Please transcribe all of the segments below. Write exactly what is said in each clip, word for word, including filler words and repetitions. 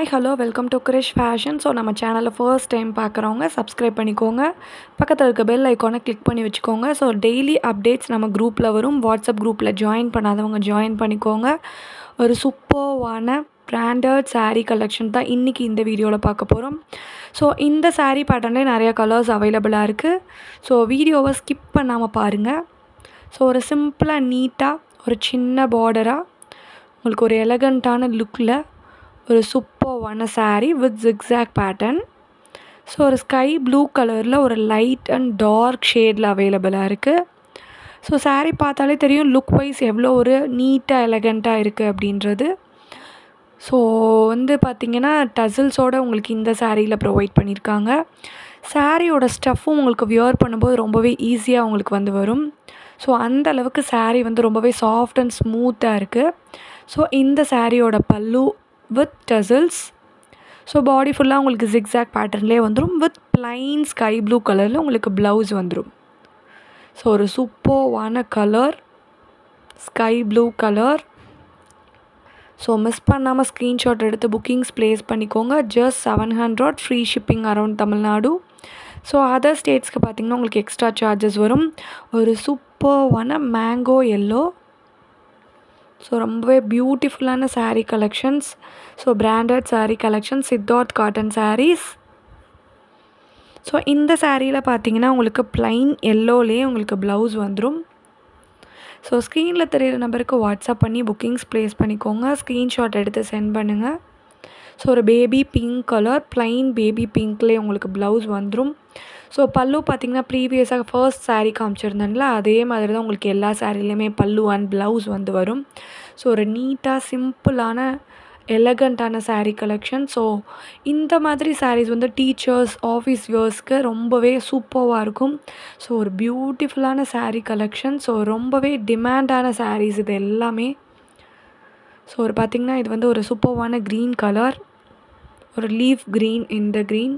Hi, hello, welcome to Krish Fashion. So நம்ம சேனலை first time பார்க்குறவங்க சப்ஸ்கிரைப் பண்ணிக்கோங்க. பக்கத்தில் இருக்க பெல் ஐக்கானை கிளிக் பண்ணி வச்சுக்கோங்க. ஸோ டெய்லி அப்டேட்ஸ் நம்ம குரூப்பில் வரும். வாட்ஸ்அப் குரூப்பில் ஜாயின் பண்ணாதவங்க ஜாயின் பண்ணிக்கோங்க. ஒரு சூப்பர்வான பிராண்டட் saree கலெக்ஷன் தான் இன்றைக்கி இந்த வீடியோவில் பார்க்க போகிறோம். ஸோ இந்த saree பேட்டர்ன்லேயே நிறைய கலர்ஸ் அவைலபிளாக இருக்குது. ஸோ வீடியோவை ஸ்கிப் பண்ணாமல் பாருங்கள். ஸோ ஒரு சிம்பிளாக நீட்டாக ஒரு சின்ன பார்டராக உங்களுக்கு ஒரு எலகண்ட்டான லுக்கில் ஒரு சூப்பர்வான saree with zigzag pattern. So ஒரு ஸ்கை ப்ளூ கலரில் ஒரு லைட் அண்ட் டார்க் ஷேடில் அவைலபிளாக இருக்குது. ஸோ saree பார்த்தாலே தெரியும் லுக் வைஸ் எவ்வளோ ஒரு நீட்டாக எலகண்ட்டாக இருக்குது அப்படின்றது. ஸோ வந்து பார்த்திங்கன்னா டசில்ஸோடு உங்களுக்கு இந்த சாரியில் ப்ரொவைட் பண்ணியிருக்காங்க. சாரியோட ஸ்டஃப்பும் உங்களுக்கு வியர் பண்ணும்போது ரொம்பவே ஈஸியாக உங்களுக்கு வந்து வரும். ஸோ அந்த அளவுக்கு saree வந்து ரொம்பவே சாஃப்ட் அண்ட் ஸ்மூத்தாக இருக்குது. ஸோ இந்த சாரியோட பல்லு வித் டசில்ஸ். ஸோ பாடி ஃபுல்லாக உங்களுக்கு zigzag பேட்டர்ன்லேயே வந்துடும். வித் பிளைன் ஸ்கை ப்ளூ கலரில் உங்களுக்கு ப்ளவுஸ் வந்துடும். ஸோ ஒரு சூப்பர்வான colour sky blue colour. So miss பண்ணாமல் ஸ்க்ரீன்ஷாட் எடுத்து புக்கிங்ஸ் ப்ளேஸ் பண்ணிக்கோங்க. Just seven hundred free shipping around Tamil Nadu. So other ஸ்டேட்ஸ்க்கு பார்த்திங்கன்னா உங்களுக்கு எக்ஸ்ட்ரா சார்ஜஸ் வரும். ஒரு சூப்பர்வான மேங்கோ எல்லோ. ஸோ ரொம்பவே பியூட்டிஃபுல்லான saree collections. So branded saree collections Siddharth cotton sarees. So இந்த சாரியில் பார்த்தீங்கன்னா உங்களுக்கு ப்ளைன் எல்லோலேயே உங்களுக்கு ப்ளவுஸ் வந்துடும். ஸோ ஸ்க்ரீனில் தெரியிற நம்பருக்கு வாட்ஸ்அப் பண்ணி புக்கிங்ஸ் ப்ளேஸ் பண்ணிக்கோங்க. ஸ்க்ரீன்ஷாட் எடுத்து சென்ட் பண்ணுங்கள். ஸோ ஒரு baby pink colour plain baby பிங்க்லேயே உங்களுக்கு ப்ளவுஸ் வந்துடும். ஸோ பல்லு பார்த்திங்கன்னா ப்ரீவியஸாக ஃபர்ஸ்ட் saree காமிச்சிருந்தேன்ல அதே மாதிரி தான் உங்களுக்கு எல்லா சாரிலையுமே பல்லு அண்ட் ப்ளவுஸ் வந்து வரும். ஸோ ஒரு நீட்டாக சிம்பிளான எலகண்ட்டான saree கலெக்ஷன். ஸோ இந்த மாதிரி sarees வந்து டீச்சர்ஸ் ஆஃபீஸ் வியர்ஸ்க்கு ரொம்பவே சூப்பராக இருக்கும். ஸோ ஒரு பியூட்டிஃபுல்லான saree கலெக்ஷன். ஸோ ரொம்பவே டிமாண்டான sarees இது எல்லாமே. ஸோ ஒரு பார்த்திங்கன்னா இது வந்து ஒரு சூப்பர்வான க்ரீன் கலர், ஒரு லீஃப் க்ரீன் இந்த க்ரீன்.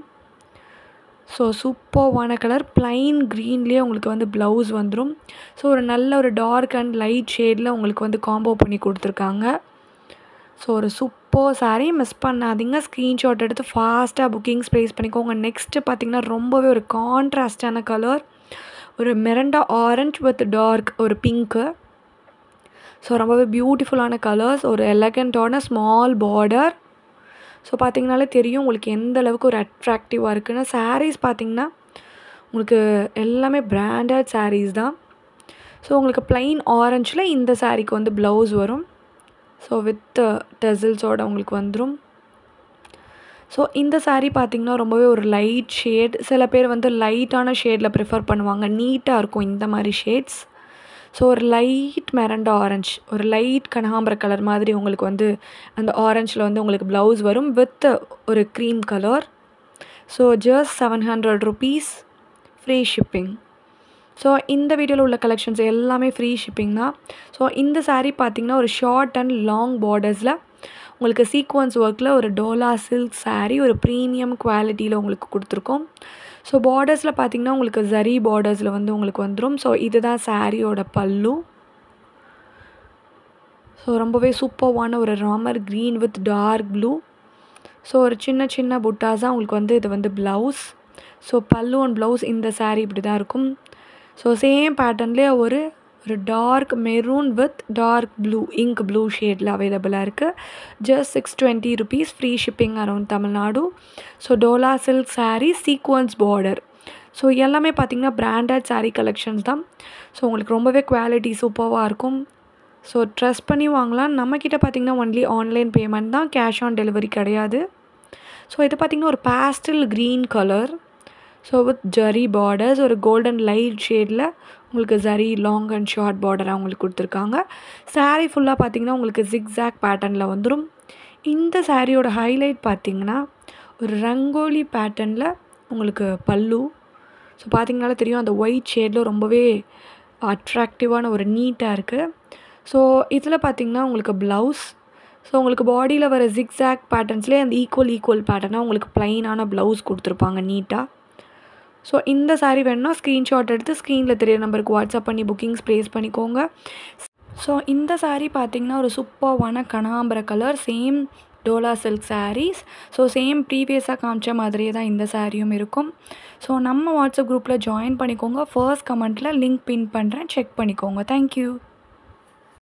ஸோ சூப்பர்வான கலர் ப்ளைன் க்ரீன்லேயே உங்களுக்கு வந்து ப்ளவுஸ் வந்துடும். ஸோ ஒரு நல்ல ஒரு டார்க் அண்ட் லைட் ஷேடில் உங்களுக்கு வந்து காம்போ பண்ணி கொடுத்துருக்காங்க. ஸோ ஒரு சூப்பர் saree மிஸ் பண்ணாதீங்க. ஸ்க்ரீன்ஷாட் எடுத்து ஃபாஸ்ட்டாக புக்கிங்ஸ் ப்ளேஸ் பண்ணிக்கோங்க. நெக்ஸ்ட்டு பார்த்திங்கன்னா ரொம்பவே ஒரு கான்ட்ராஸ்டான கலர், ஒரு மெரண்டா ஆரஞ்ச் வித் டார்க் ஒரு பிங்க்கு. ஸோ ரொம்பவே பியூட்டிஃபுல்லான கலர்ஸ், ஒரு எலகண்ட்டான ஸ்மால் பார்டர். ஸோ பார்த்திங்கனாலே தெரியும் உங்களுக்கு எந்த அளவுக்கு ஒரு அட்ராக்டிவாக இருக்குன்னு. sarees பார்த்திங்கன்னா உங்களுக்கு எல்லாமே பிராண்டட் sarees தான். ஸோ உங்களுக்கு ப்ளைன் ஆரஞ்சில் இந்த சாரீக்கு வந்து ப்ளவுஸ் வரும். ஸோ வித் டசில்ஸோட உங்களுக்கு வந்துடும். ஸோ இந்த saree பார்த்திங்கன்னா ரொம்பவே ஒரு லைட் ஷேட். சில பேர் வந்து லைட்டான ஷேடில் ப்ரிஃபர் பண்ணுவாங்க. நீட்டாக இருக்கும் இந்த மாதிரி ஷேட்ஸ். ஸோ ஒரு லைட் மெரண்டா ஆரஞ்ச், ஒரு லைட் கனகாம்பர கலர் மாதிரி உங்களுக்கு வந்து அந்த ஆரஞ்சில் வந்து உங்களுக்கு ப்ளவுஸ் வரும் வித் ஒரு cream colour. So just seven hundred rupees free shipping. So இந்த வீடியோவில் உள்ள கலெக்ஷன்ஸ் எல்லாமே ஃப்ரீ ஷிப்பிங் தான். ஸோ இந்த saree பார்த்திங்கன்னா ஒரு ஷார்ட் அண்ட் லாங் பார்டர்ஸில் உங்களுக்கு சீக்வன்ஸ் ஒர்க்கில் ஒரு டோலா சில்க் saree ஒரு ப்ரீமியம் குவாலிட்டியில் உங்களுக்கு கொடுத்துருக்கோம். ஸோ பார்டர்ஸில் பார்த்திங்கன்னா உங்களுக்கு ஜரி பார்டர்ஸில் வந்து உங்களுக்கு வந்துடும். ஸோ இதுதான் சாரியோட பல்லு. ஸோ ரொம்பவே சூப்பர்வான ஒரு Ramar green with dark blue. So ஒரு சின்ன சின்ன புட்டாஸாக உங்களுக்கு வந்து இது வந்து ப்ளவுஸ். ஸோ பல்லு அண்ட் ப்ளவுஸ் இந்த saree இப்படி தான் இருக்கும். ஸோ சேம் பேட்டர்ன்லேயே ஒரு ஒரு dark maroon with dark blue ink blue ஷேடில் அவைலபிளாக இருக்குது. Just six twenty rupees free shipping around Tamil Nadu. So Dola silk saree sequins border. So எல்லாமே பார்த்திங்கன்னா பிராண்டட் saree கலெக்ஷன்ஸ் தான். ஸோ உங்களுக்கு ரொம்பவே குவாலிட்டி சூப்பராக இருக்கும். ஸோ ட்ரஸ்ட் பண்ணி வாங்கலாம். நம்மக்கிட்ட பார்த்திங்கன்னா ஒன்லி ஆன்லைன் பேமெண்ட் தான், கேஷ் ஆன் டெலிவரி கிடையாது. ஸோ இது பார்த்திங்கன்னா ஒரு pastel green colour. So with zari borders ஒரு கோல்டன் லைட் ஷேடில் உங்களுக்கு ஜரி லாங் அண்ட் ஷார்ட் பார்டராக உங்களுக்கு கொடுத்துருக்காங்க. saree ஃபுல்லாக பார்த்திங்கன்னா உங்களுக்கு zigzag பேட்டர்னில் வந்துடும். இந்த சாரியோட ஹைலைட் பார்த்திங்கன்னா ஒரு ரங்கோலி பேட்டர்னில் உங்களுக்கு பல்லு. ஸோ பார்த்திங்கனாலே தெரியும் அந்த ஒயிட் ஷேடில் ரொம்பவே அட்ராக்டிவான ஒரு நீட்டாக இருக்குது. ஸோ இதில் பார்த்திங்கன்னா உங்களுக்கு ப்ளவுஸ். ஸோ உங்களுக்கு பாடியில் வர zigzag பேட்டர்ன்ஸ்லேயே அந்த ஈக்குவல் ஈக்குவல் பேட்டர்னாக உங்களுக்கு ப்ளைனான ப்ளவுஸ் கொடுத்துருப்பாங்க நீட்டாக. ஸோ இந்த saree வேணுன்னா ஸ்க்ரீன்ஷாட் எடுத்து ஸ்க்ரீனில் தெரியிற நம்பருக்கு வாட்ஸ்அப் பண்ணி புக்கிங்ஸ் ப்ளேஸ் பண்ணிக்கோங்க. ஸோ இந்த saree பார்த்திங்கன்னா ஒரு சூப்பர்வான கனகாம்பர colour same Dola silk sarees. So same ப்ரீவியஸாக காமிச்ச மாதிரியே தான் இந்த சாரியும் இருக்கும். ஸோ நம்ம வாட்ஸ்அப் குரூப்பில் ஜாயின் பண்ணிக்கோங்க. ஃபர்ஸ்ட் கமெண்ட்டில் லிங்க் பின் பண்ணுறேன், செக் பண்ணிக்கோங்க. தேங்க்யூ.